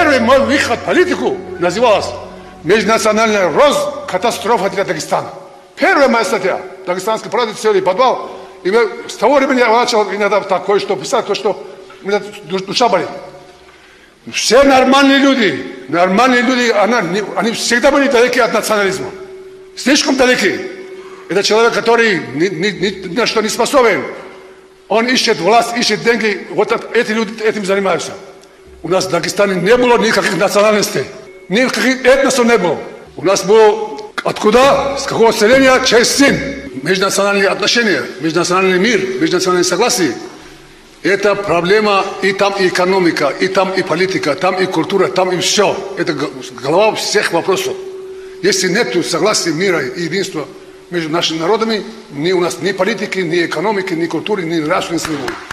Первый мой выход в политику назывался «Межнациональная катастрофа для Дагестана». Первая моя статья. Дагестанский правда, целый подвал. И с того времени я начал иногда такое, что писать, то, что у меня душа болит. Все нормальные люди, они всегда были далеки от национализма. Слишком далеки. Это человек, который ни на что не способен. Он ищет власть, ищет деньги. Вот эти люди этим занимаются. У нас в Дагестане не было никаких национальностей. Никаких этносов не было. У нас было откуда, с какого населения, часть сын. Межнациональные отношения, межнациональный мир, межнациональное согласие. Это проблема и там и экономика, и там и политика, там и культура, там и все. Это голова всех вопросов. Если нет согласия, мира и единства между нашими народами, у нас ни политики, ни экономики, ни культуры, ни нравственности не будет.